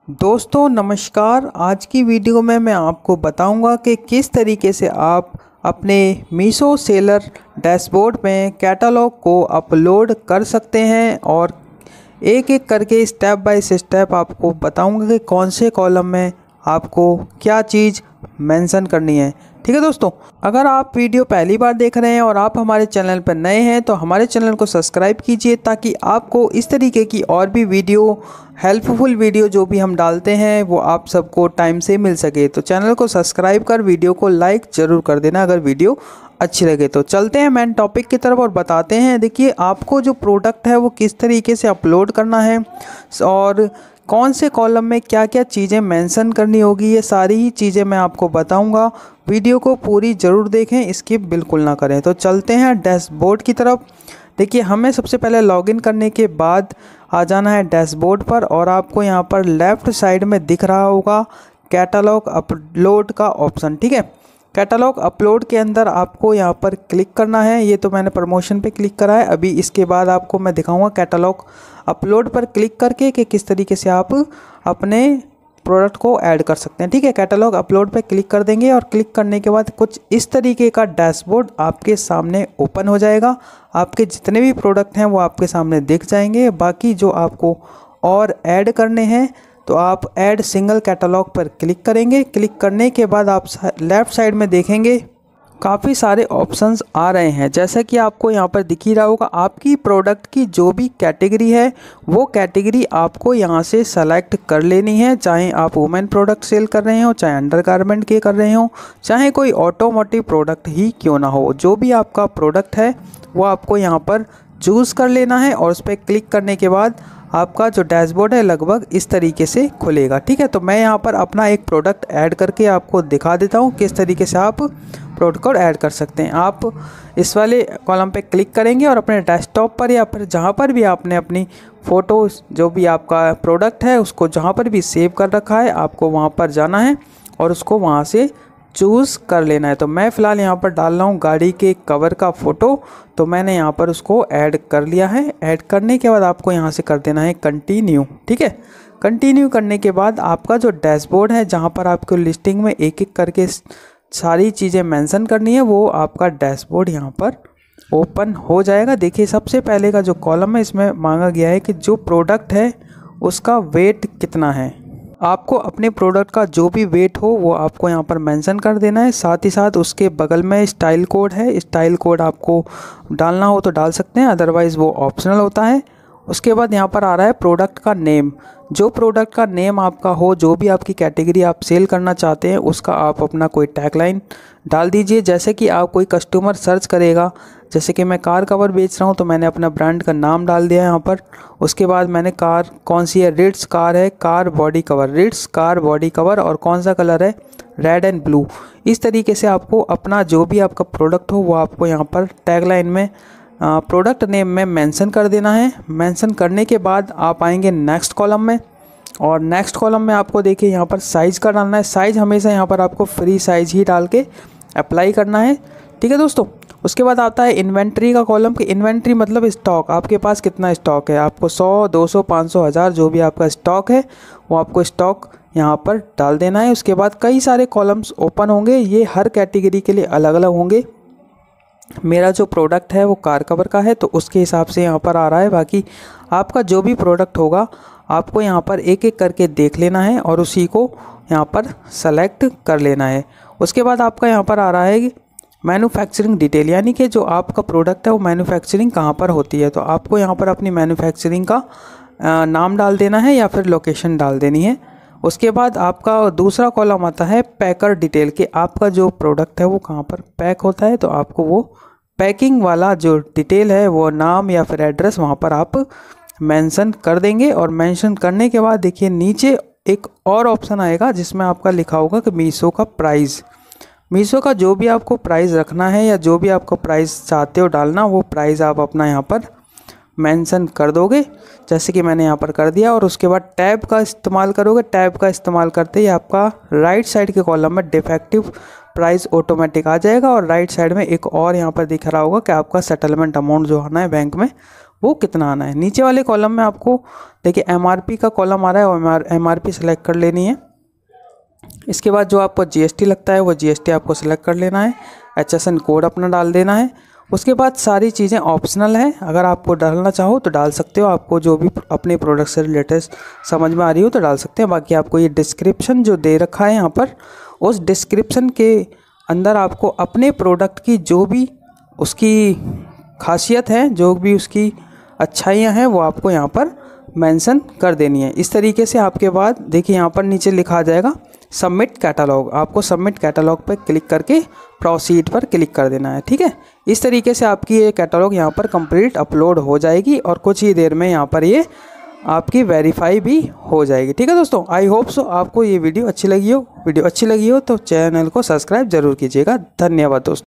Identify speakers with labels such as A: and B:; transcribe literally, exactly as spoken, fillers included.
A: दोस्तों नमस्कार। आज की वीडियो में मैं आपको बताऊंगा कि किस तरीके से आप अपने मीशो सेलर डैशबोर्ड में कैटलॉग को अपलोड कर सकते हैं और एक एक करके स्टेप बाय स्टेप आपको बताऊंगा कि कौन से कॉलम में आपको क्या चीज़ मेंशन करनी है। ठीक है दोस्तों, अगर आप वीडियो पहली बार देख रहे हैं और आप हमारे चैनल पर नए हैं तो हमारे चैनल को सब्सक्राइब कीजिए ताकि आपको इस तरीके की और भी वीडियो हेल्पफुल वीडियो जो भी हम डालते हैं वो आप सबको टाइम से मिल सके। तो चैनल को सब्सक्राइब कर वीडियो को लाइक ज़रूर कर देना अगर वीडियो अच्छी लगे। तो चलते हैं मेन टॉपिक की तरफ और बताते हैं। देखिए, आपको जो प्रोडक्ट है वो किस तरीके से अपलोड करना है और कौन से कॉलम में क्या क्या चीज़ें मेंशन करनी होगी, ये सारी ही चीज़ें मैं आपको बताऊंगा। वीडियो को पूरी ज़रूर देखें, स्किप बिल्कुल ना करें। तो चलते हैं डैशबोर्ड की तरफ। देखिए, हमें सबसे पहले लॉगिन करने के बाद आ जाना है डैशबोर्ड पर और आपको यहाँ पर लेफ़्ट साइड में दिख रहा होगा कैटलॉग अपलोड का ऑप्शन। ठीक है, कैटलॉग अपलोड के अंदर आपको यहाँ पर क्लिक करना है। ये तो मैंने प्रमोशन पे क्लिक करा है। अभी इसके बाद आपको मैं दिखाऊंगा कैटलॉग अपलोड पर क्लिक करके कि किस तरीके से आप अपने प्रोडक्ट को ऐड कर सकते हैं। ठीक है, कैटलॉग अपलोड पे क्लिक कर देंगे और क्लिक करने के बाद कुछ इस तरीके का डैशबोर्ड आपके सामने ओपन हो जाएगा। आपके जितने भी प्रोडक्ट हैं वो आपके सामने दिख जाएंगे। बाकी जो आपको और ऐड करने हैं तो आप ऐड सिंगल कैटलॉग पर क्लिक करेंगे। क्लिक करने के बाद आप लेफ़्ट साइड में देखेंगे काफ़ी सारे ऑप्शंस आ रहे हैं। जैसा कि आपको यहाँ पर दिख ही रहा होगा, आपकी प्रोडक्ट की जो भी कैटेगरी है वो कैटेगरी आपको यहाँ से सेलेक्ट कर लेनी है। चाहे आप वुमेन प्रोडक्ट सेल कर रहे हो, चाहे अंडरगारमेंट के कर रहे हो, चाहे कोई ऑटोमोटिव प्रोडक्ट ही क्यों ना हो, जो भी आपका प्रोडक्ट है वो आपको यहाँ पर चूज़ कर लेना है और उस पर क्लिक करने के बाद आपका जो डैशबोर्ड है लगभग इस तरीके से खुलेगा। ठीक है, तो मैं यहाँ पर अपना एक प्रोडक्ट ऐड करके आपको दिखा देता हूँ किस तरीके से आप प्रोडक्ट को ऐड कर सकते हैं। आप इस वाले कॉलम पे क्लिक करेंगे और अपने डेस्कटॉप पर या फिर जहाँ पर भी आपने अपनी फ़ोटो जो भी आपका प्रोडक्ट है उसको जहाँ पर भी सेव कर रखा है आपको वहाँ पर जाना है और उसको वहाँ से चूज़ कर लेना है। तो मैं फ़िलहाल यहाँ पर डाल रहा हूँ गाड़ी के कवर का फ़ोटो, तो मैंने यहाँ पर उसको ऐड कर लिया है। ऐड करने के बाद आपको यहाँ से कर देना है कंटिन्यू। ठीक है, कंटिन्यू करने के बाद आपका जो डैशबोर्ड है जहाँ पर आपको लिस्टिंग में एक एक करके सारी चीज़ें मेंशन करनी है वो आपका डैशबोर्ड यहाँ पर ओपन हो जाएगा। देखिए, सबसे पहले का जो कॉलम है इसमें मांगा गया है कि जो प्रोडक्ट है उसका वेट कितना है। आपको अपने प्रोडक्ट का जो भी वेट हो वो आपको यहाँ पर मेंशन कर देना है। साथ ही साथ उसके बगल में स्टाइल कोड है, स्टाइल कोड आपको डालना हो तो डाल सकते हैं, अदरवाइज़ वो ऑप्शनल होता है। उसके बाद यहाँ पर आ रहा है प्रोडक्ट का नेम। जो प्रोडक्ट का नेम आपका हो, जो भी आपकी कैटेगरी आप सेल करना चाहते हैं उसका आप अपना कोई टैगलाइन डाल दीजिए। जैसे कि आप कोई कस्टमर सर्च करेगा, जैसे कि मैं कार कवर बेच रहा हूं तो मैंने अपना ब्रांड का नाम डाल दिया यहाँ पर। उसके बाद मैंने कार कौन सी है, रिट्स कार है, car body cover, Ritz car body cover, और कौन सा कलर है, रेड एंड ब्लू। इस तरीके से आपको अपना जो भी आपका प्रोडक्ट हो वो आपको यहाँ पर टैगलाइन में प्रोडक्ट नेम में मेंशन कर देना है। मेंशन करने के बाद आप आएंगे नेक्स्ट कॉलम में और नेक्स्ट कॉलम में आपको देखिए यहाँ पर साइज़ का डालना है। साइज़ हमेशा यहाँ पर आपको फ्री साइज़ ही डाल के अप्लाई करना है। ठीक है दोस्तों, उसके बाद आता है इन्वेंट्री का कॉलम। कि इन्वेंट्री मतलब स्टॉक, आपके पास कितना स्टॉक है। आपको सौ, दो सौ, पाँच सौ, हज़ार जो भी आपका स्टॉक है वो आपको स्टॉक यहाँ पर डाल देना है। उसके बाद कई सारे कॉलम्स ओपन होंगे, ये हर कैटेगरी के लिए अलग अलग होंगे। मेरा जो प्रोडक्ट है वो कार कवर का है तो उसके हिसाब से यहाँ पर आ रहा है। बाकी आपका जो भी प्रोडक्ट होगा आपको यहाँ पर एक एक करके देख लेना है और उसी को यहाँ पर सेलेक्ट कर लेना है। उसके बाद आपका यहाँ पर आ रहा है मैन्युफैक्चरिंग डिटेल, यानी कि जो आपका प्रोडक्ट है वो मैन्युफैक्चरिंग कहाँ पर होती है। तो आपको यहाँ पर अपनी मैन्युफैक्चरिंग का नाम डाल देना है या फिर लोकेशन डाल देनी है। उसके बाद आपका दूसरा कॉलम आता है पैकर डिटेल, कि आपका जो प्रोडक्ट है वो कहाँ पर पैक होता है। तो आपको वो पैकिंग वाला जो डिटेल है वो नाम या फिर एड्रेस वहाँ पर आप मेंशन कर देंगे। और मेंशन करने के बाद देखिए नीचे एक और ऑप्शन आएगा जिसमें आपका लिखा होगा कि मीशो का प्राइस। मीशो का जो भी आपको प्राइस रखना है या जो भी आपको प्राइस चाहते हो डालना वो प्राइस आप अपना यहाँ पर मेंशन कर दोगे, जैसे कि मैंने यहाँ पर कर दिया। और उसके बाद टैब का इस्तेमाल करोगे। टैब का इस्तेमाल करते ही आपका राइट साइड के कॉलम में डिफेक्टिव प्राइस ऑटोमेटिक आ जाएगा और राइट साइड में एक और यहाँ पर दिख रहा होगा कि आपका सेटलमेंट अमाउंट जो आना है बैंक में वो कितना आना है। नीचे वाले कॉलम में आपको देखिए एमआरपी का कॉलम आ रहा है और एमआरपी सेलेक्ट कर लेनी है। इसके बाद जो आपको जीएसटी लगता है वो जीएसटी आपको सेलेक्ट कर लेना है। एचएसएन कोड अपना डाल देना है। उसके बाद सारी चीज़ें ऑप्शनल हैं, अगर आपको डालना चाहो तो डाल सकते हो, आपको जो भी अपने प्रोडक्ट से रिलेटेड समझ में आ रही हो तो डाल सकते हैं। बाकी आपको ये डिस्क्रिप्शन जो दे रखा है यहाँ पर, उस डिस्क्रिप्शन के अंदर आपको अपने प्रोडक्ट की जो भी उसकी खासियत है, जो भी उसकी अच्छाइयाँ हैं, वो आपको यहाँ पर मेंशन कर देनी है। इस तरीके से आपके बाद देखिए यहाँ पर नीचे लिखा आ जाएगा सबमिट कैटलॉग। आपको सबमिट कैटलॉग पर क्लिक करके प्रोसीड पर क्लिक कर देना है। ठीक है, इस तरीके से आपकी ये कैटलॉग यहाँ पर कंप्लीट अपलोड हो जाएगी और कुछ ही देर में यहाँ पर ये आपकी वेरीफाई भी हो जाएगी। ठीक है दोस्तों, आई होप सो आपको ये वीडियो अच्छी लगी हो। वीडियो अच्छी लगी हो तो चैनल को सब्सक्राइब जरूर कीजिएगा। धन्यवाद दोस्तों।